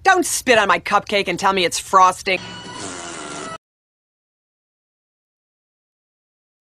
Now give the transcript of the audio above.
Don't spit on my cupcake and tell me it's frosting.